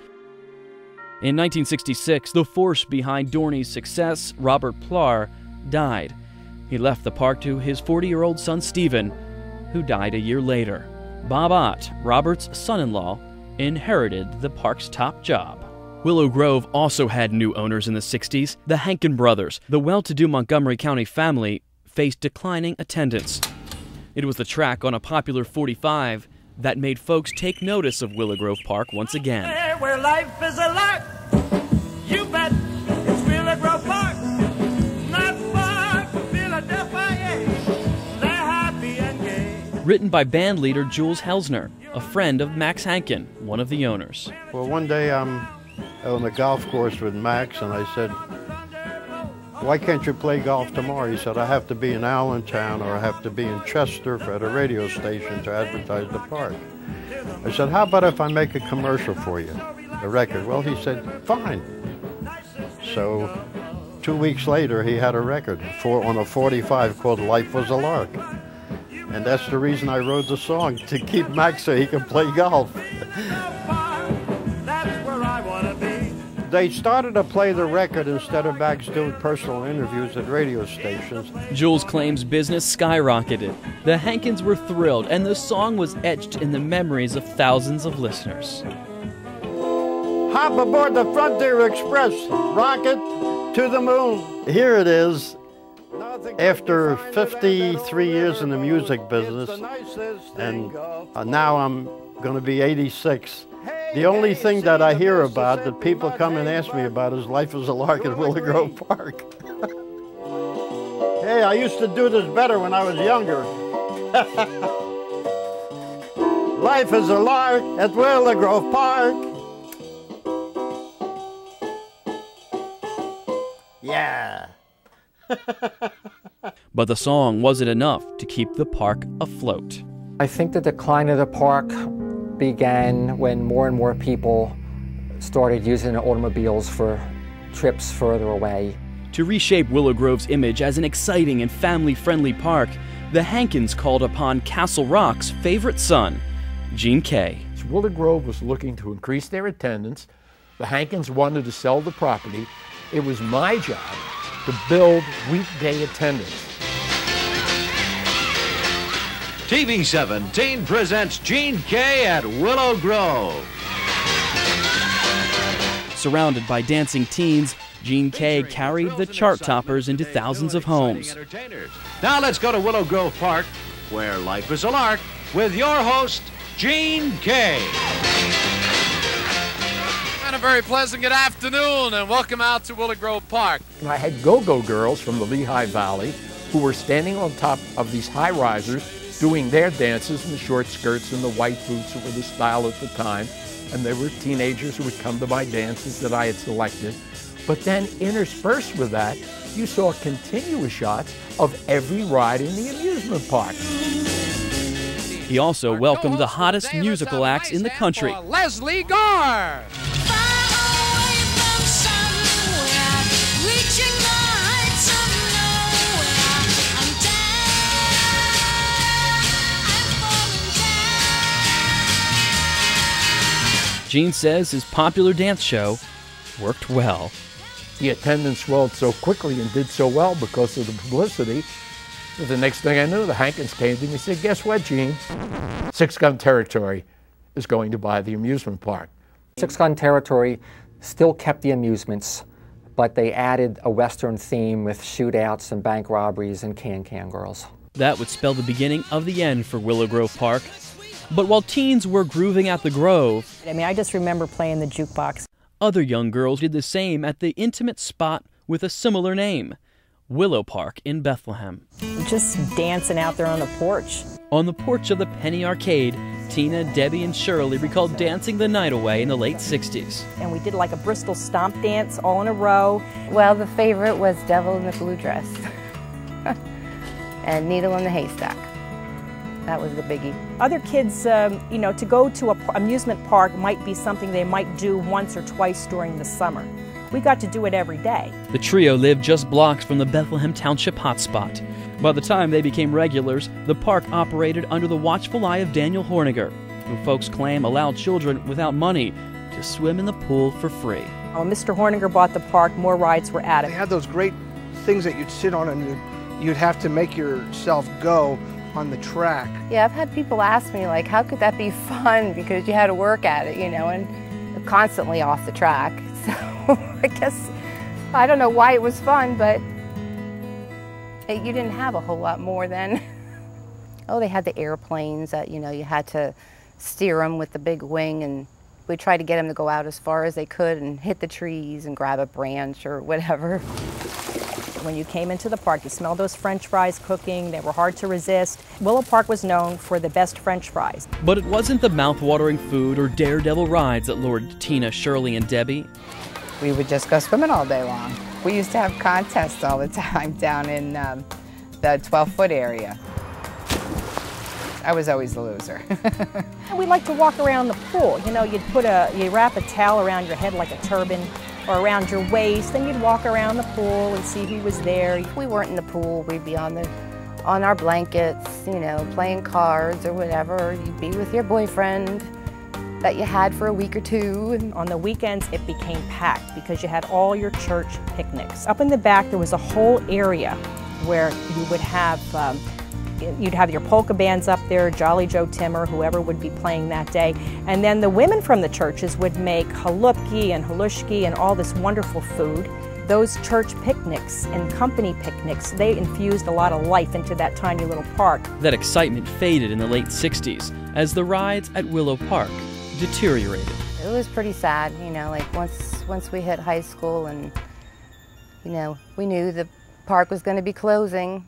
In 1966, the force behind Dorney's success, Robert Plarr, died. He left the park to his 40-year-old son Stephen, who died a year later. Bob Ott, Robert's son-in-law, inherited the park's top job. Willow Grove also had new owners in the 60s. The Hankin brothers, the well-to-do Montgomery County family, faced declining attendance. It was the track on a popular 45 that made folks take notice of Willow Grove Park once again. Hey, where life is a lark, you bet it's Willow Grove Park. Not far from Philadelphia, they're happy and gay. Written by band leader Jules Helsner, a friend of Max Hankin, one of the owners. Well, one day I'm on the golf course with Max, and I said, why can't you play golf tomorrow? He said, I have to be in Allentown or I have to be in Chester at a radio station to advertise the park. I said, how about if I make a commercial for you, a record? Well, he said, fine. So 2 weeks later, he had a record on a 45 called Life Was a Lark. And that's the reason I wrote the song, to keep Max so he can play golf. They started to play the record instead of Max doing personal interviews at radio stations. Jules claims business skyrocketed. The Hankins were thrilled, and the song was etched in the memories of thousands of listeners. Hop aboard the Frontier Express, rocket to the moon. Here it is. After 53 years in the music business, and now I'm going to be 86. The only thing that I hear about that people come and ask me about is Life is a Lark at Willow Grove Park. Hey, I used to do this better when I was younger. Life is a lark at Willow Grove Park. Yeah. But the song wasn't enough to keep the park afloat. I think the decline of the park began when more and more people started using automobiles for trips further away. To reshape Willow Grove's image as an exciting and family-friendly park, the Hankins called upon Castle Rock's favorite son, Gene Kay. Willow Grove was looking to increase their attendance. The Hankins wanted to sell the property. It was my job to build weekday attendance. TV 17 presents Gene Kay at Willow Grove. Surrounded by dancing teens, Gene Kay carried the chart toppers into thousands of homes. Now let's go to Willow Grove Park, where life is a lark, with your host, Gene Kay. And a very pleasant good afternoon, and welcome out to Willow Grove Park. I had go-go girls from the Lehigh Valley who were standing on top of these high-risers doing their dances in the short skirts and the white boots that were the style at the time. And there were teenagers who would come to my dances that I had selected. But then interspersed with that, you saw continuous shots of every ride in the amusement park. He also welcomed the hottest musical acts in the country. Leslie Gore. Gene says his popular dance show worked well. The attendance swelled so quickly and did so well because of the publicity that the next thing I knew, the Hankins came to me and said, "Guess what, Gene? Six Gun Territory is going to buy the amusement park." Six Gun Territory still kept the amusements, but they added a Western theme with shootouts and bank robberies and can-can girls. That would spell the beginning of the end for Willow Grove Park. But while teens were grooving at the Grove, I mean, I just remember playing the jukebox. Other young girls did the same at the intimate spot with a similar name, Willow Park in Bethlehem. Just dancing out there on the porch. On the porch of the Penny Arcade, Tina, Debbie, and Shirley recall dancing the night away in the late 60s. And we did like a Bristol stomp dance all in a row. Well, the favorite was Devil in the Blue Dress and Needle in the Haystack. That was the biggie. Other kids, you know, to go to an amusement park might be something they might do once or twice during the summer. We got to do it every day. The trio lived just blocks from the Bethlehem Township hotspot. By the time they became regulars, the park operated under the watchful eye of Daniel Horniger, who folks claim allowed children without money to swim in the pool for free. When Mr. Horniger bought the park, more rides were added. They had those great things that you'd sit on and you'd have to make yourself go on the track. Yeah, I've had people ask me, like, how could that be fun? Because you had to work at it, you know, and constantly off the track. So I guess, I don't know why it was fun, but you didn't have a whole lot more then. Oh, they had the airplanes that, you know, you had to steer them with the big wing, and we tried to get them to go out as far as they could and hit the trees and grab a branch or whatever. When you came into the park, you smelled those French fries cooking. They were hard to resist. Willow Park was known for the best French fries. But it wasn't the mouth-watering food or daredevil rides that lured Tina, Shirley, and Debbie. We would just go swimming all day long. We used to have contests all the time down in the 12-foot area. I was always the loser. We like to walk around the pool. You know, you'd wrap a towel around your head like a turban, or around your waist, then you'd walk around the pool and see who was there. If we weren't in the pool, we'd be on our blankets, you know, playing cards or whatever. You'd be with your boyfriend that you had for a week or two. On the weekends, it became packed because you had all your church picnics. Up in the back, there was a whole area where you would have you'd have your polka bands up there, Jolly Joe Timmer, whoever would be playing that day. And then the women from the churches would make halupki and halushki and all this wonderful food. Those church picnics and company picnics, they infused a lot of life into that tiny little park. That excitement faded in the late 60s as the rides at Willow Park deteriorated. It was pretty sad, you know, like once we hit high school and, you know, we knew the park was going to be closing.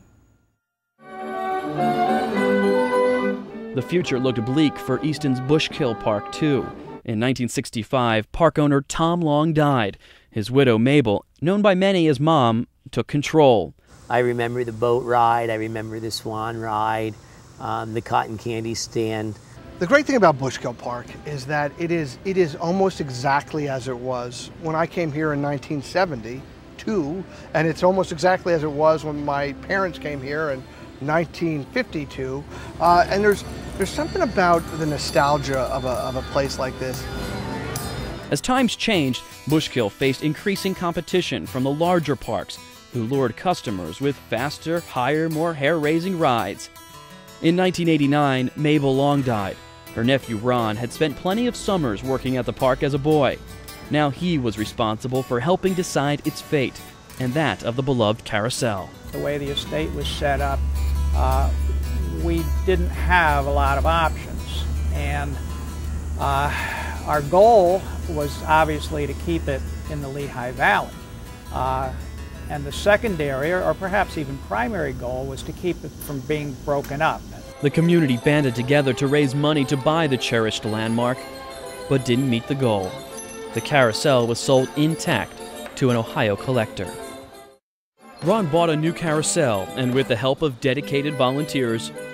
The future looked bleak for Easton's Bushkill Park, too. In 1965, park owner Tom Long died. His widow, Mabel, known by many as Mom, took control. I remember the boat ride, I remember the swan ride, the cotton candy stand. The great thing about Bushkill Park is that it is almost exactly as it was when I came here in 1972, and it's almost exactly as it was when my parents came here in 1952, and there's something about the nostalgia of a place like this. As times changed, Bushkill faced increasing competition from the larger parks, who lured customers with faster, higher, more hair-raising rides. In 1989, Mabel Long died. Her nephew Ron had spent plenty of summers working at the park as a boy. Now he was responsible for helping decide its fate, and that of the beloved Carousel. The way the estate was set up, we didn't have a lot of options, and our goal was obviously to keep it in the Lehigh Valley. And the secondary, or perhaps even primary goal, was to keep it from being broken up. The community banded together to raise money to buy the cherished landmark, but didn't meet the goal. The Carousel was sold intact to an Ohio collector. Ron bought a new Carousel, and with the help of dedicated volunteers,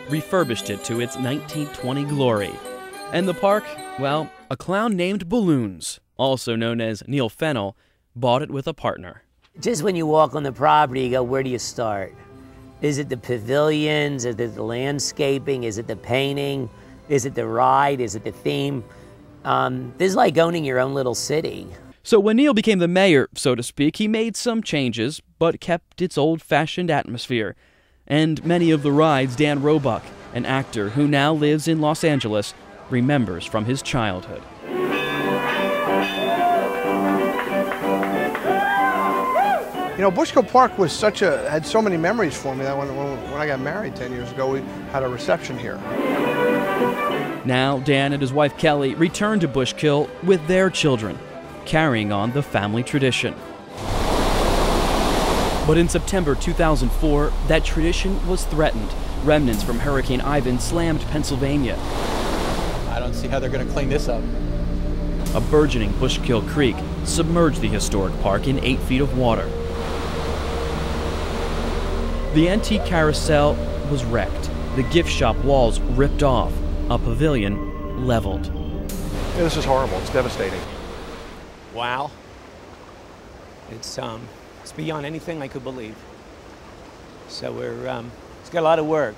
refurbished it to its 1920 glory. And the park, well, a clown named Balloons, also known as Neil Fennell, bought it with a partner. Just when you walk on the property, you go, where do you start? Is it the pavilions? Is it the landscaping? Is it the painting? Is it the ride? Is it the theme? This is like owning your own little city. So when Neil became the mayor, so to speak, he made some changes, but kept its old-fashioned atmosphere. And many of the rides Dan Roebuck, an actor who now lives in Los Angeles, remembers from his childhood. You know, Bushkill Park was had so many memories for me that when I got married 10 years ago, we had a reception here. Now, Dan and his wife Kelly returned to Bushkill with their children, carrying on the family tradition. But in September 2004, that tradition was threatened. Remnants from Hurricane Ivan slammed Pennsylvania. I don't see how they're going to clean this up. A burgeoning Bushkill Creek submerged the historic park in 8 feet of water. The antique carousel was wrecked, the gift shop walls ripped off, a pavilion leveled. Yeah, this is horrible. It's devastating. Wow. It's beyond anything I could believe. So it's got a lot of work.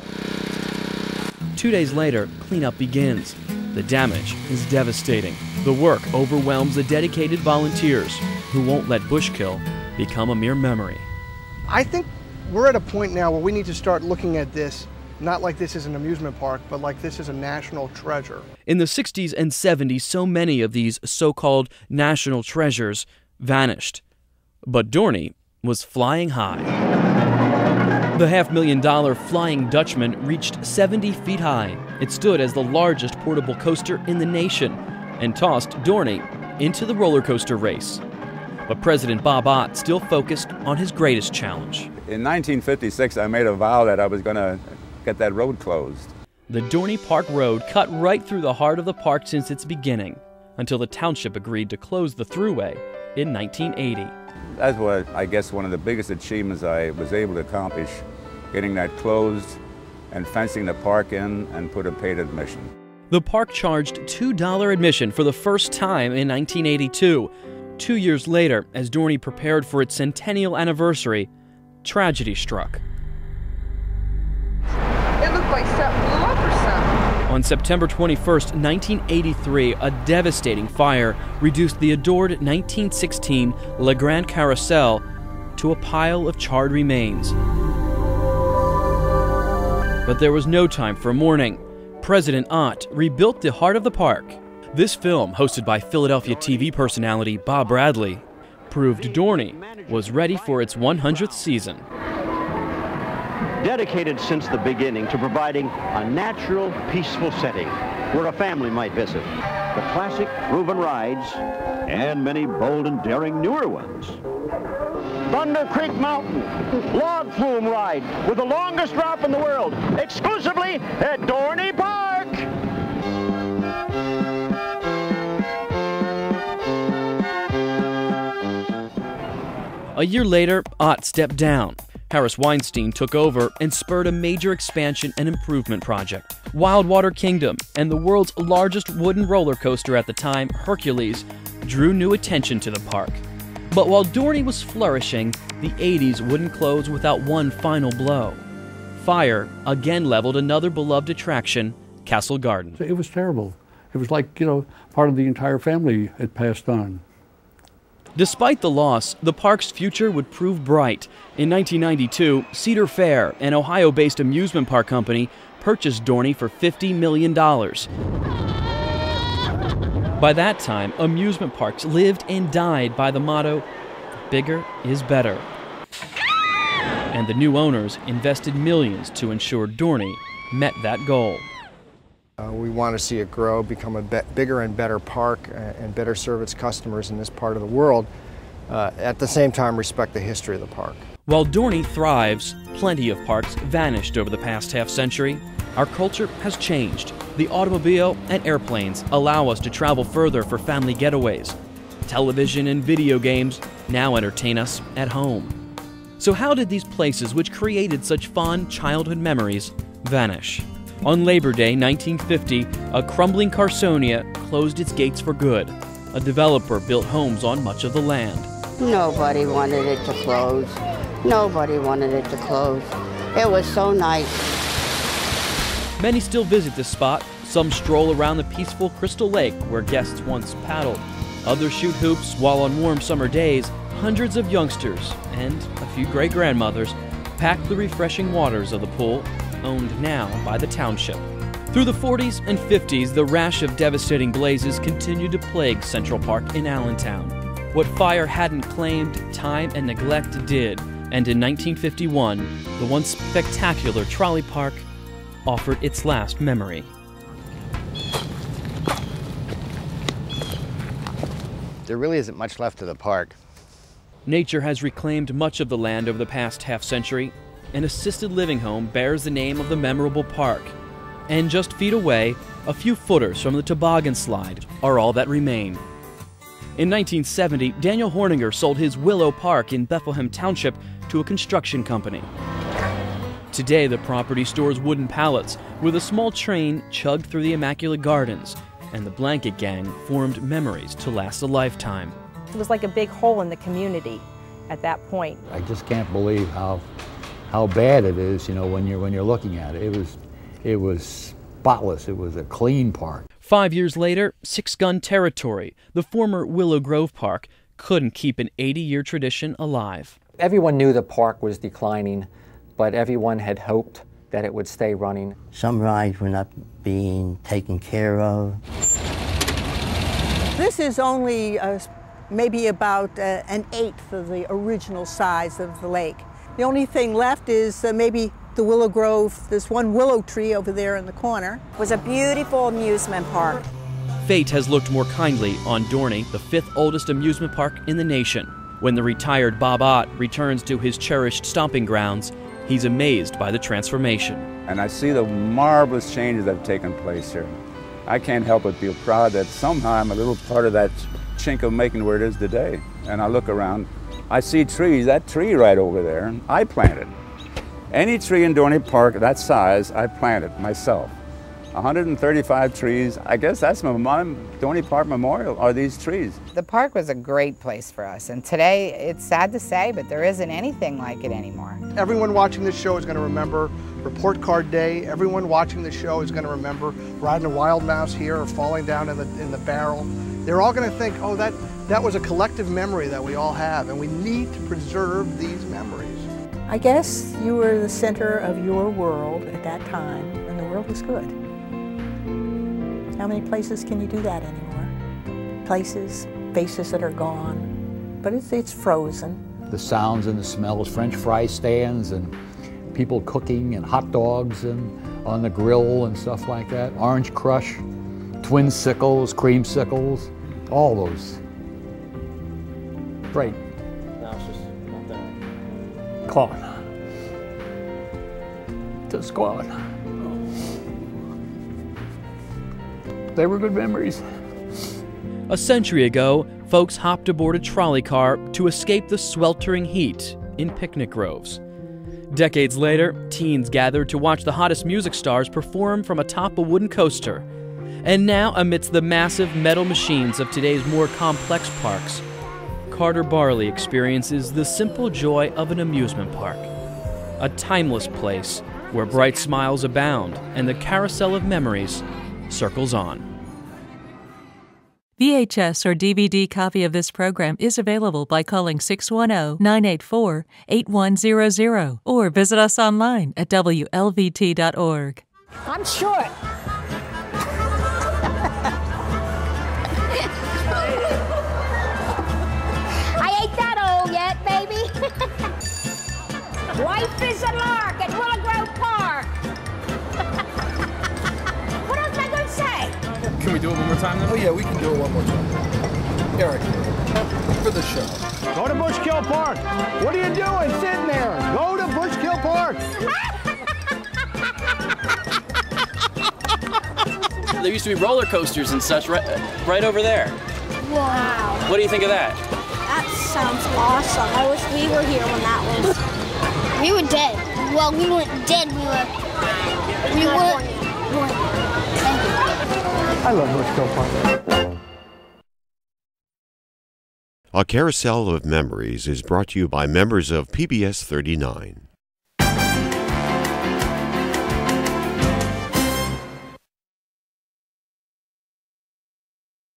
2 days later, cleanup begins. The damage is devastating. The work overwhelms the dedicated volunteers who won't let Bushkill become a mere memory. I think we're at a point now where we need to start looking at this not like this is an amusement park, but like this is a national treasure. In the 60s and 70s, so many of these so-called national treasures vanished. But Dorney was flying high. The $500,000 Flying Dutchman reached 70 feet high. It stood as the largest portable coaster in the nation and tossed Dorney into the roller coaster race. But President Bob Ott still focused on his greatest challenge. In 1956, I made a vow that I was going to get that road closed. The Dorney Park Road cut right through the heart of the park since its beginning, until the township agreed to close the thruway in 1980. That's what I guess one of the biggest achievements I was able to accomplish, getting that closed and fencing the park in and put a paid admission. The park charged $2 admission for the first time in 1982. 2 years later, as Dorney prepared for its centennial anniversary, tragedy struck. It looked like something blew up or something. On September 21st, 1983, a devastating fire reduced the adored 1916 Le Grand Carousel to a pile of charred remains. But there was no time for mourning. President Ott rebuilt the heart of the park. This film, hosted by Philadelphia TV personality Bob Bradley, proved Dorney was ready for its 100th season. Dedicated since the beginning to providing a natural, peaceful setting where a family might visit. The classic proven rides and many bold and daring newer ones. Thunder Creek Mountain, log flume ride with the longest drop in the world, exclusively at Dorney Park. A year later, Ott stepped down. Harris Weinstein took over and spurred a major expansion and improvement project. Wildwater Kingdom and the world's largest wooden roller coaster at the time, Hercules, drew new attention to the park. But while Dorney was flourishing, the 80s wouldn't close without one final blow. Fire again leveled another beloved attraction, Castle Garden. It was terrible. It was like, part of the entire family had passed on. Despite the loss, the park's future would prove bright. In 1992, Cedar Fair, an Ohio-based amusement park company, purchased Dorney for $50 million. By that time, amusement parks lived and died by the motto, bigger is better. And the new owners invested millions to ensure Dorney met that goal. We want to see it grow, become a bigger and better park, and better serve its customers in this part of the world. At the same time, respect the history of the park. While Dorney thrives, plenty of parks vanished over the past half-century. Our culture has changed. The automobile and airplanes allow us to travel further for family getaways. Television and video games now entertain us at home. So how did these places, which created such fond childhood memories, vanish. On Labor Day 1950, a crumbling Carsonia closed its gates for good. A developer built homes on much of the land. Nobody wanted it to close. Nobody wanted it to close. It was so nice. Many still visit this spot. Some stroll around the peaceful Crystal Lake where guests once paddled. Others shoot hoops, while on warm summer days, hundreds of youngsters and a few great-grandmothers pack the refreshing waters of the pool, owned now by the township. Through the 40s and 50s, the rash of devastating blazes continued to plague Central Park in Allentown. What fire hadn't claimed, time and neglect did, and in 1951, the once spectacular trolley park offered its last memory. There really isn't much left of the park. Nature has reclaimed much of the land over the past half-century. An assisted living home bears the name of the memorable park. And just feet away, a few footers from the toboggan slide are all that remain. In 1970, Daniel Horninger sold his Willow Park in Bethlehem Township to a construction company. Today, the property stores wooden pallets with a small train chugged through the immaculate gardens, and the Blanket Gang formed memories to last a lifetime. It was like a big hole in the community at that point. I just can't believe how bad it is, you know, when you're looking at it. It was spotless. It was a clean park. 5 years later, Six Gun Territory, the former Willow Grove Park, couldn't keep an 80-year tradition alive. Everyone knew the park was declining, but everyone had hoped that it would stay running. Some rides were not being taken care of. This is only maybe about an eighth of the original size of the lake. The only thing left is maybe the Willow Grove, there's one willow tree over there in the corner. It was a beautiful amusement park. Fate has looked more kindly on Dorney, the 5th oldest amusement park in the nation. When the retired Bob Ott returns to his cherished stomping grounds, he's amazed by the transformation. And I see the marvelous changes that have taken place here. I can't help but feel proud that somehow I'm a little part of that chink of making where it is today. And I look around, I see trees, that tree right over there, I planted. Any tree in Dorney Park that size, I planted myself. 135 trees, I guess that's my Dorney Park Memorial, are these trees. The park was a great place for us, and today, it's sad to say, but there isn't anything like it anymore. Everyone watching this show is going to remember Report Card Day. Everyone watching the show is going to remember riding a wild mouse here or falling down in the barrel. They're all going to think, oh, that was a collective memory that we all have, and we need to preserve these memories. I guess you were the center of your world at that time, and the world was good. How many places can you do that anymore? Places, faces that are gone, but it's frozen. The sounds and the smells, French fry stands and people cooking and hot dogs and on the grill and stuff like that. Orange Crush, Twin Sickles, Creamsicles, all those. Great. Now it's just not there. Gone. Just gone. They were good memories. A century ago, folks hopped aboard a trolley car to escape the sweltering heat in picnic groves. Decades later, teens gathered to watch the hottest music stars perform from atop a wooden coaster. And now, amidst the massive metal machines of today's more complex parks, Carter Barley experiences the simple joy of an amusement park. A timeless place where bright smiles abound and the Carousel of Memories circles on. VHS or DVD copy of this program is available by calling 610-984-8100 or visit us online at WLVT.org. I'm short. I ain't that old yet, baby. Life is a lark at Willow Grove Park. What else am I going to say? Can we do it one more time then? Oh yeah, we can do it one more time. Eric, for the show. Go to Bushkill Park. What are you doing sitting there? Go to Bushkill Park. There used to be roller coasters and such right over there. Wow. What do you think of that? That sounds awesome. I wish we were here when that was. We were dead. Well, we weren't dead. We were We were. I love Northfield Park. A Carousel of Memories is brought to you by members of PBS 39.